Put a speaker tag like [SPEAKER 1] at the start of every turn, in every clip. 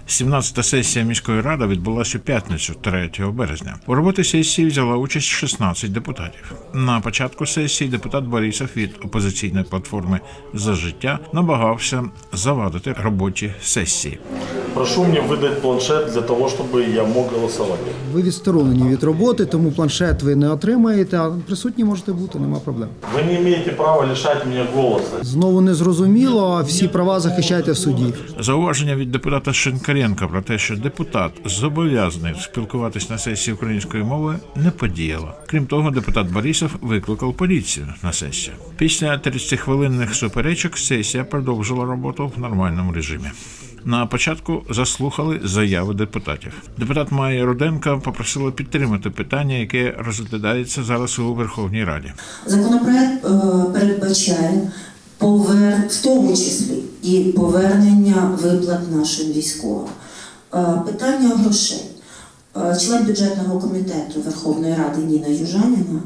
[SPEAKER 1] 17-та сесія міської ради відбулася у п'ятницю, 3 березня. У роботі сесії взяла участь 16 депутатів. На початку сесії депутат Борисов від опозиційної платформи «За життя» намагався завадити роботі сесії.
[SPEAKER 2] Прошу мені видати планшет для того, щоб я мог голосувати.
[SPEAKER 3] Ви відсторонені від роботи, тому планшет ви не отримаєте, а присутні можете бути, нема проблем.
[SPEAKER 2] Ви не маєте права лишати мене голосу.
[SPEAKER 3] Знову не зрозуміло, а всі права захищайте в суді.
[SPEAKER 1] Зауваження від депутата Шинкаренка про те, що депутат зобов'язаний спілкуватись на сесії української мови, не подіяло. Крім того, депутат Борисов викликав поліцію на сесію. Після 30-хвилинних суперечок сесія продовжила роботу в нормальному режимі. На початку заслухали заяви депутатів. Депутат Майя Руденко попросила підтримати питання, яке розглядається зараз у Верховній Раді.
[SPEAKER 4] Законопроект передбачає в тому числі і повернення виплат нашим військовим. Питання грошей. Член бюджетного комітету Верховної Ради Ніна Южаніна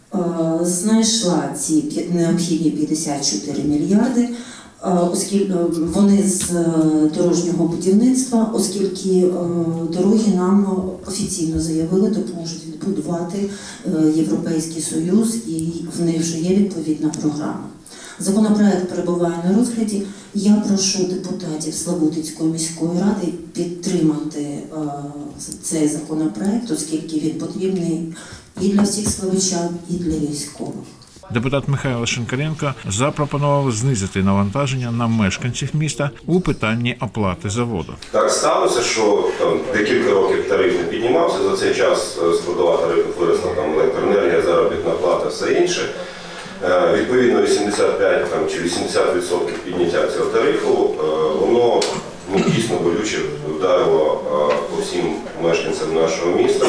[SPEAKER 4] знайшла ці необхідні 54 мільярди, оскільки вони з дорожнього будівництва, оскільки дороги нам офіційно заявили, допоможуть відбудувати Європейський Союз, і в них вже є відповідна програма. Законопроект перебуває на розгляді. Я прошу депутатів Славутицької міської ради підтримати цей законопроект, оскільки він потрібний і для всіх славичан, і для військових.
[SPEAKER 1] Депутат Михайло Шинкаренко запропонував знизити навантаження на мешканців міста у питанні оплати за воду.
[SPEAKER 5] Так сталося, що декілька років тариф не піднімався, за цей час складова тарифу виросла, електроенергія, заробітна плата, все інше. Відповідно, 85 чи 80% підняття цього тарифу, воно дійсно болюче вдарило по всім мешканцям нашого міста.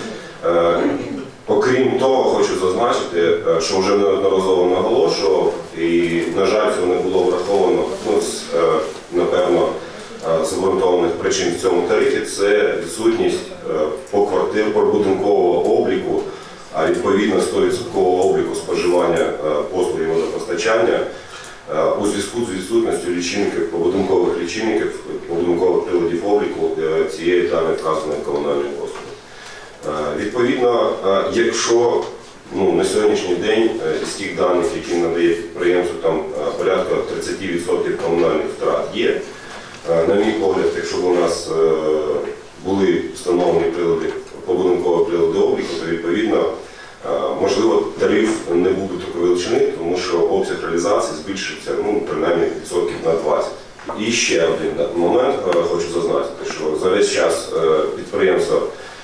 [SPEAKER 5] Окрім того, хочу зазначити, що вже неодноразово наголошував, і, на жаль, цього не було враховано з, напевно, з обґрунтованих причин в цьому тарифі, це відсутність побудинкового обліку, а відповідно 100% обліку споживання послуг водопостачання у зв'язку з відсутністю лічильників, побудинкових лічильників, побудинкових приладів обліку цієї даної вказаної комунальної послуги. Відповідно, якщо на сьогоднішній день з тих даних, які надає підприємство, там порядка 30% комунальних втрат є, на мій погляд, якщо б у нас були встановлені побудинкові прилади обліку, то відповідно, можливо, тариф не був би такої величини, тому що обсяг реалізації збільшиться, принаймні, відсотків на 20. І ще один момент хочу зазначити, що за весь час підприємство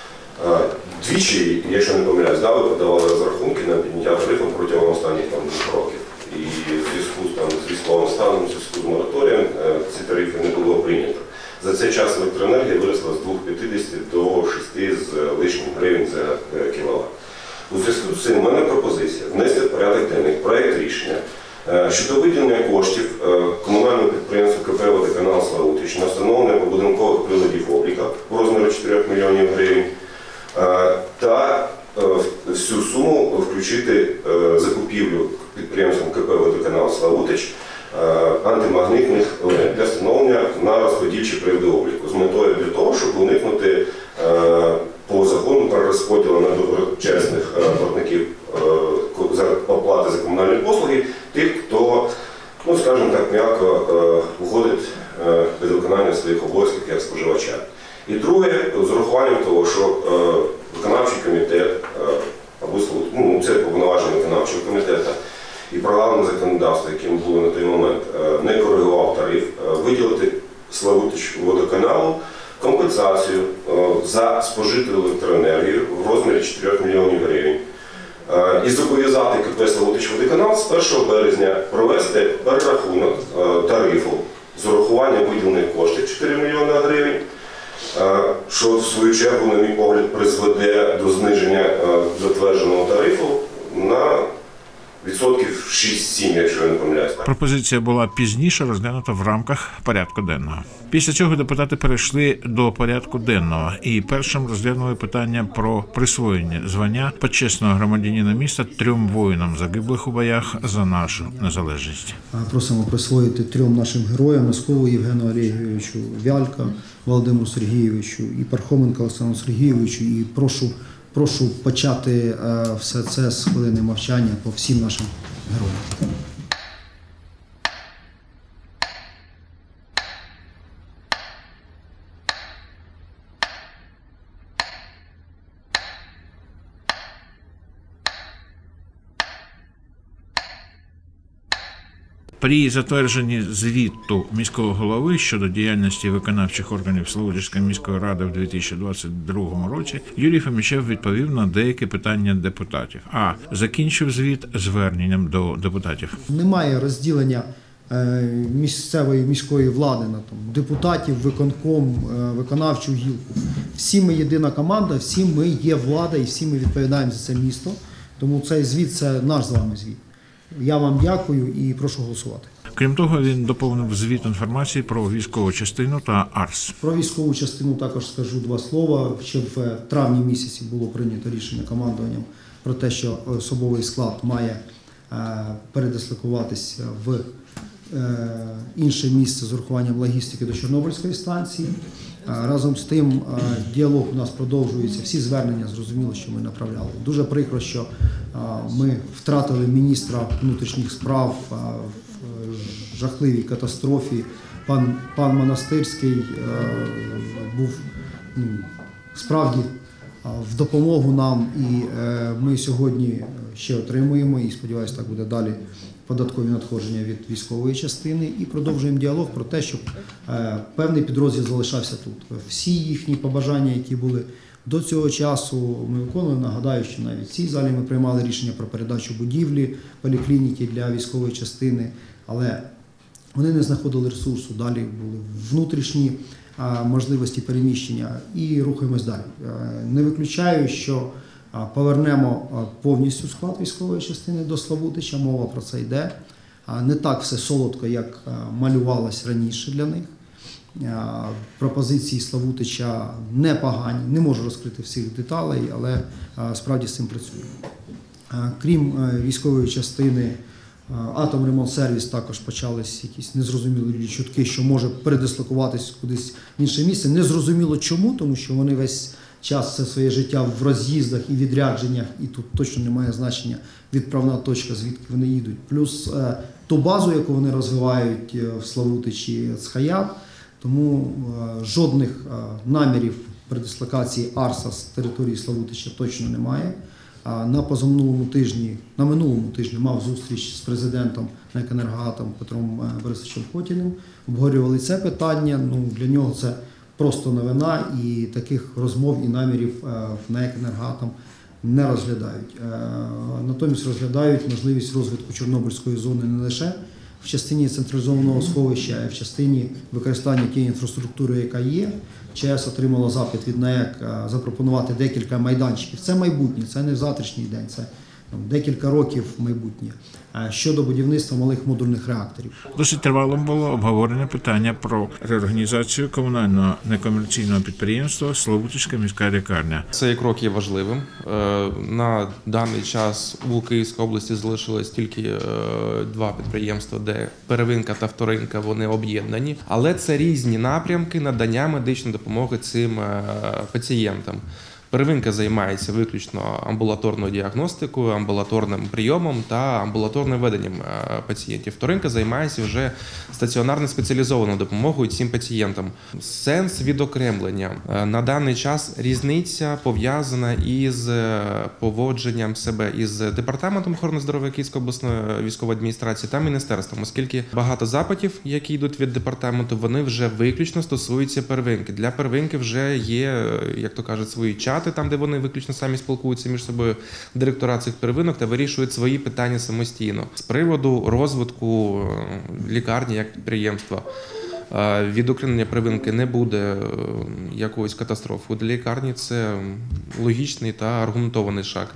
[SPEAKER 5] двічі, якщо не помиляюсь, ви подавали розрахунки на підняття тарифу протягом останніх 2 років. І в зв'язку з військовим станом, в зв'язку з мораторієм, ці тарифи не було прийнято. За цей час електроенергія виросла з 2,50 до 6 з лишнім гривень за кіловат. У зв'язку з цим у мене пропозиція внести в порядок денний проєкт рішення щодо виділення коштів комунальному підприємству КП «Водоканал Славутич» на встановлення побудинкових приладів обліку у розмірі 4 мільйонів гривень та всю суму включити закупівлю підприємством КП «Водоканал Славутич» антимагнітних лент для встановлення на розподільчі прилади обліку з метою для того, щоб уникнути по закону перерозподілу на доброчесних платників оплати за комунальні послуги тих, хто, скажімо так, м'яко уходить від виконання своїх обов'язків як споживача. І друге, з урахуванням того, що виконавчий комітет, або це повноваження виконавчого комітету і парламентне законодавство, яким було на той момент, не коригував тариф, виділити Славутич водоканалу компенсацію за спожиту електроенергію в розмірі 4 мільйонів гривень. І зобов'язати КП «Славутич водоканал» з 1 березня провести перерахунок тарифу з урахуванням виділених коштів 4 мільйони гривень, що в свою чергу, на мій погляд, призведе до зниження затвердженого тарифу на відсотків 6-7, якщо я не помиляюсь.
[SPEAKER 1] Пропозиція була пізніше розглянута в рамках порядку денного. Після цього депутати перейшли до порядку денного і першим розглянули питання про присвоєння звання почесного громадянина міста 3 воїнам, загиблих у боях за нашу незалежність.
[SPEAKER 3] Просимо присвоїти 3 нашим героям: Носкову Євгену Олеговичу, Вялька Володимиру Сергійовичу і Пархоменка Олександру Сергійовичу. І прошу почати все це з хвилини мовчання по всім нашим героям.
[SPEAKER 1] При затвердженні звіту міського голови щодо діяльності виконавчих органів Славутичської міської ради в 2022 році Юрій Фомічев відповів на деякі питання депутатів, а закінчив звіт зверненням до депутатів.
[SPEAKER 3] Немає розділення місцевої міської влади на депутатів, виконком, виконавчу гілку. Всі ми єдина команда, всі ми є влада і всі ми відповідаємо за це місто. Тому цей звіт – це наш з вами звіт. Я вам дякую і прошу голосувати.
[SPEAKER 1] Крім того, він доповнив звіт інформації про військову частину та АРС.
[SPEAKER 3] Про військову частину також скажу 2 слова. Ще в травні місяці було прийнято рішення командуванням про те, що особовий склад має передислокуватися в інше місце з урахуванням логістики до Чорнобильської станції. Разом з тим, діалог у нас продовжується. Всі звернення, зрозуміло, що ми направляли. Дуже прикро, що ми втратили міністра внутрішніх справ в жахливій катастрофі. Пан Монастирський був справді в допомогу нам, і ми сьогодні ще отримуємо, і сподіваюся, так буде далі, податкові надходження від військової частини, і продовжуємо діалог про те, щоб певний підрозділ залишався тут. Всі їхні побажання, які були до цього часу, ми виконували. Нагадаю, що навіть в цій залі ми приймали рішення про передачу будівлі поліклініки для військової частини, але вони не знаходили ресурсу, далі були внутрішні можливості переміщення і рухаємось далі. Не виключаю, що повернемо повністю склад військової частини до Славутича, мова про це йде. Не так все солодко, як малювалось раніше для них. Пропозиції Славутича непогані, не можу розкрити всіх деталей, але справді з цим працюємо. Крім військової частини, Атомремонтсервіс також почались якісь незрозумілі чутки, що може передислокуватись кудись в інше місце. Незрозуміло чому, тому що вони весь час все своє життя в роз'їздах і відрядженнях, і тут точно немає значення відправна точка, звідки вони їдуть. Плюс ту базу, яку вони розвивають в Славутичі, Схаят, тому жодних намірів передислокації АРСа з території Славутича точно немає. На минулому тижні мав зустріч з президентом НЕК «Енергоатом» Петром Борисовичем Хотіним. Обговорювали це питання. Для нього це просто новина, і таких розмов і намірів в НЕК «Енергоатом» не розглядають. Натомість розглядають можливість розвитку Чорнобильської зони не лише в частині централізованого сховища, а й в частині використання тієї інфраструктури, яка є. ЧАЕС отримало запит від НАЕК запропонувати декілька майданчиків. Це майбутнє, це не завтрашній день, це декілька років майбутнє. Щодо будівництва малих модульних реакторів.
[SPEAKER 1] Досить тривалим було обговорення питання про реорганізацію комунального некомерційного підприємства «Славутичська міська лікарня».
[SPEAKER 6] Цей крок є важливим. На даний час у Київській області залишилось тільки 2 підприємства, де первинка та вторинка, вони об'єднані. Але це різні напрямки надання медичної допомоги цим пацієнтам. Первинка займається виключно амбулаторною діагностикою, амбулаторним прийомом та амбулаторним веденням пацієнтів. Вторинка займається вже стаціонарно спеціалізованою допомогою цим пацієнтам. Сенс відокремлення. На даний час різниця пов'язана із поводженням себе із Департаментом охорони здоров'я Київської обласної військової адміністрації та міністерством, оскільки багато запитів, які йдуть від департаменту, вони вже виключно стосуються первинки. Для первинки вже є, як то кажуть, свої чати, там, де вони виключно самі спілкуються між собою, директора цих первинок, та вирішують свої питання самостійно. З приводу розвитку лікарні як підприємства, відокремлення первинки не буде якоюсь катастрофою. Для лікарні це логічний та аргументований шаг.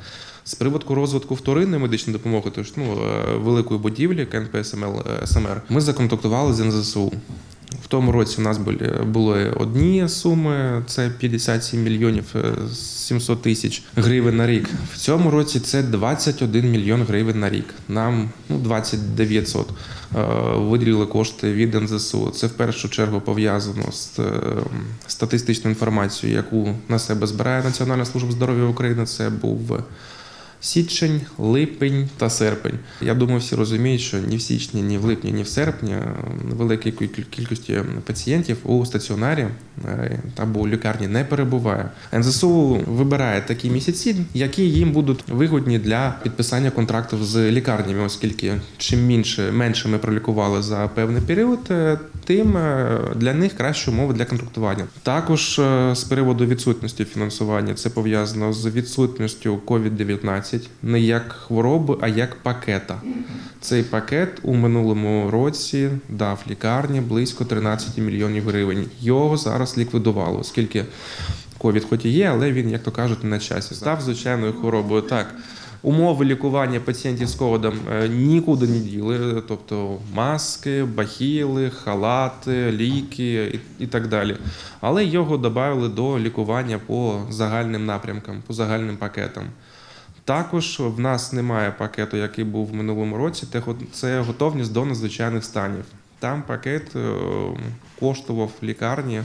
[SPEAKER 6] З приводу розвитку вторинної медичної допомоги, тож великої будівлі КНП СМР, ми законтрактували з НЗСУ. В тому році у нас були одні суми, це 57 мільйонів 700 тисяч гривень на рік. В цьому році це 21 мільйон гривень на рік. Нам 2900 виділили кошти від НЗСУ. Це в першу чергу пов'язано з статистичною інформацією, яку на себе збирає Національна служба здоров'я України. Це був січень, липень та серпень. Я думаю, всі розуміють, що ні в січні, ні в липні, ні в серпні великої кількості пацієнтів у стаціонарі або у лікарні не перебуває. НЗСУ вибирає такі місяці, які їм будуть вигодні для підписання контрактів з лікарнями, оскільки чим менше ми пролікували за певний період, тим для них кращі умови для контрактування. Також з приводу відсутності фінансування це пов'язано з відсутністю COVID-19, не як хвороби, а як пакета. Цей пакет у минулому році дав лікарні близько 13 мільйонів гривень. Його зараз ліквідувало, оскільки ковід хоч і є, але він, як то кажуть, не на часі. Став звичайною хворобою. Так, умови лікування пацієнтів з ковідом нікуди не діли, тобто маски, бахіли, халати, ліки і так далі. Але його додали до лікування по загальним напрямкам, по загальним пакетам. Також в нас немає пакету, який був в минулому році, це готовність до надзвичайних станів. Там пакет коштував лікарні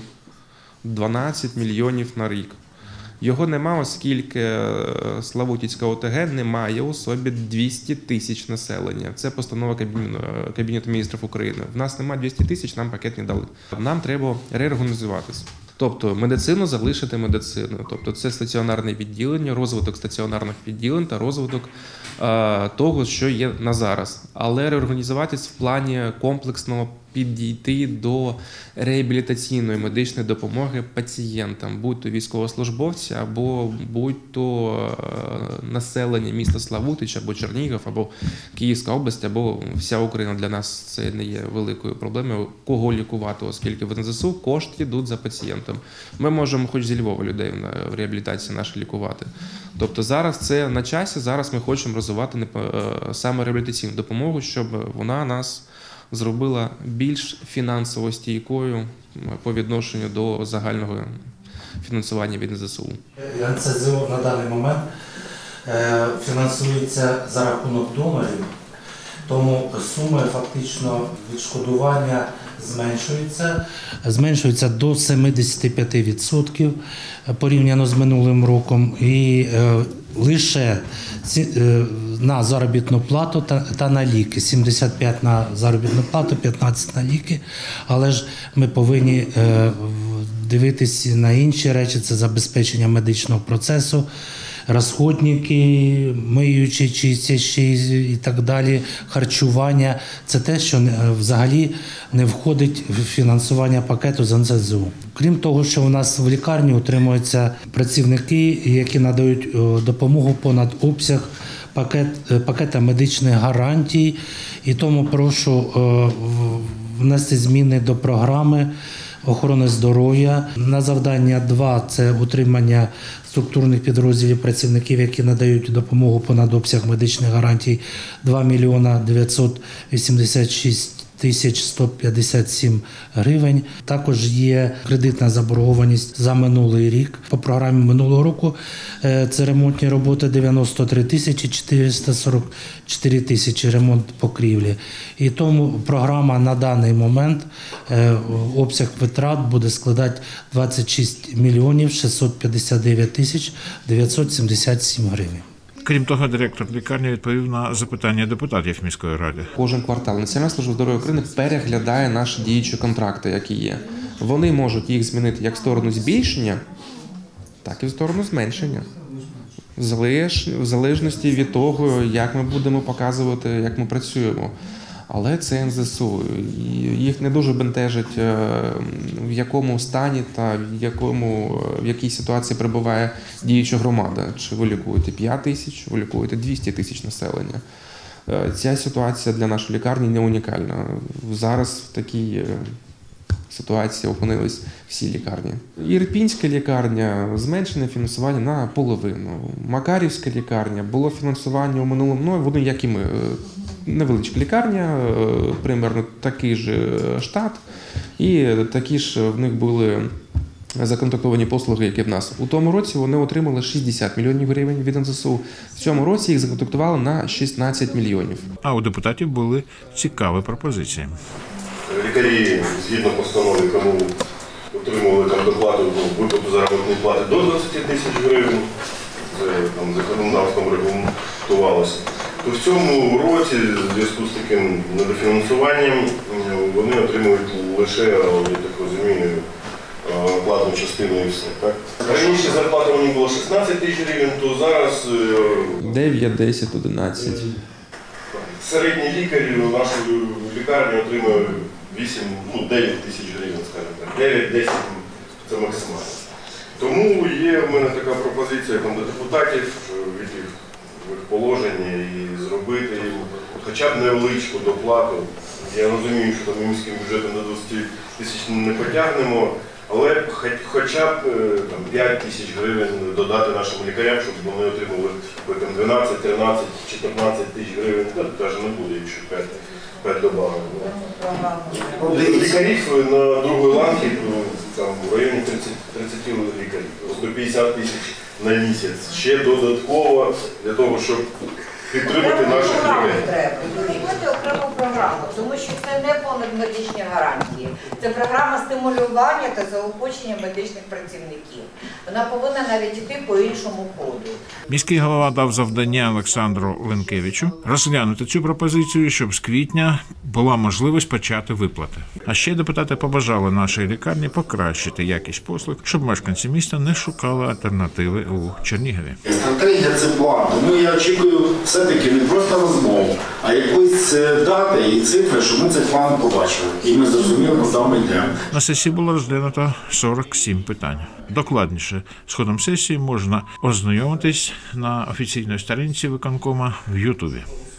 [SPEAKER 6] 12 мільйонів на рік. Його немає, оскільки Славутицька ОТГ не має у собі 200 тисяч населення. Це постанова Кабінету міністрів України. В нас немає 200 тисяч, нам пакет не дали. Нам треба реорганізуватися. Тобто медицину залишити медициною. Тобто це стаціонарне відділення, розвиток стаціонарних відділень та розвиток того, що є на зараз. Але реорганізуватись в плані комплексного підійти до реабілітаційної медичної допомоги пацієнтам, будь-то військовослужбовці, або будь-то населення міста Славутич, або Чернігів, або Київська область, або вся Україна. Для нас це не є великою проблемою, кого лікувати, оскільки в НЗСУ кошти йдуть за пацієнтом. Ми можемо хоч зі Львова людей в реабілітації наші лікувати. Тобто зараз це на часі, зараз ми хочемо розвивати саме реабілітаційну допомогу, щоб вона нас зробила більш фінансово стійкою по відношенню до загального фінансування від НЗСУ.
[SPEAKER 7] НСЗУ на даний момент фінансується за рахунок донорів, тому суми фактично відшкодування зменшуються до 75% порівняно з минулим роком. І лише на заробітну плату та на ліки. 75 на заробітну плату, 15 на ліки. Але ж ми повинні дивитися на інші речі, це забезпечення медичного процесу, розходники, миючі, чистячі і так далі, харчування. Це те, що взагалі не входить в фінансування пакету з НСЗУ. Крім того, що у нас в лікарні утримуються працівники, які надають допомогу понад обсяг пакета медичних гарантій. І тому прошу внести зміни до програми охорони здоров'я. На завдання 2 – це утримання структурних підрозділів працівників, які надають допомогу понад обсяг медичних гарантій, 2 мільйона 986 тисяч 157 гривень. Також є кредитна заборгованість за минулий рік. По програмі минулого року це ремонтні роботи 93 тисячі 444 тисячі ремонт покрівлі. І тому програма на даний момент обсяг витрат буде складати 26 мільйонів 659 тисяч 977 гривень.
[SPEAKER 1] Крім того, директор лікарні відповів на запитання депутатів міської ради.
[SPEAKER 6] Кожен квартал Національна служба здоров'я України переглядає наші діючі контракти, які є. Вони можуть їх змінити як в сторону збільшення, так і в сторону зменшення. В залежності від того, як ми будемо показувати, як ми працюємо. Але це НЗСУ. Їх не дуже бентежить, в якому стані та в якій ситуації перебуває діюча громада. Чи ви лікуєте 5 тисяч, ви лікуєте 200 тисяч населення. Ця ситуація для нашої лікарні не унікальна. Зараз в такій ситуації опинились всі лікарні. Ірпінська лікарня зменшене фінансування на половину. Макарівська лікарня було фінансування у минулому, вони, як і ми, невеличка лікарня, примерно такий ж штат, і такі ж в них були законтрактовані послуги, які в нас. У тому році вони отримали 60 мільйонів гривень від НСЗУ. В цьому році їх законтрактували на 16 мільйонів.
[SPEAKER 1] А у депутатів були цікаві пропозиції.
[SPEAKER 5] Лікарі, згідно постанови, кому отримували там доплату, виплату заробітної плати до 20 тисяч гривень, це там законодавством регламентувалося, то в цьому році, в зв'язку з таким недофінансуванням, вони отримують лише, я так розумію, платну частину і все. Так? Раніше зарплата у них була 16 тисяч гривень, то зараз
[SPEAKER 6] 9, 10, 11.
[SPEAKER 5] середній лікар у нашій лікарні отримує 9 тисяч гривень, скажімо так. 9-10 це максимально. Тому є в мене така пропозиція до депутатів від їх положення і зробити їм хоча б невеличку доплату. Я розумію, що там міським бюджетом до 20 тисяч не потягнемо, але хоча б 5 тисяч гривень додати нашим лікарям, щоб вони отримали 12, 13, 14 тисяч гривень, навіть не буде, якщо 5 добавок. Лікарів на другій ланці там, в районі 30 лікарів, 150 тисяч на місяць. Ще додатково для того, щоб підтримати наших лікарів.
[SPEAKER 8] Робити окрему програму, тому що це не понад медичні гарантії. Це програма стимулювання та заохочення медичних працівників. Вона повинна навіть йти по іншому ходу.
[SPEAKER 1] Міський голова дав завдання Олександру Ленкевичу розглянути цю пропозицію, щоб з квітня була можливість почати виплати. А ще депутати побажали нашій лікарні покращити якість послуг, щоб мешканці міста не шукали альтернативи у Чернігові.
[SPEAKER 9] Стратегія – це план, тому я очікую все-таки не просто розмову, а якоїсь дати і цифри, щоб ми цей план побачили. І ми зрозуміли, куди ми йдемо.
[SPEAKER 1] На сесії було розглянуто 47 питань. Докладніше з ходом сесії можна ознайомитись на офіційній сторінці виконкома в Ютубі.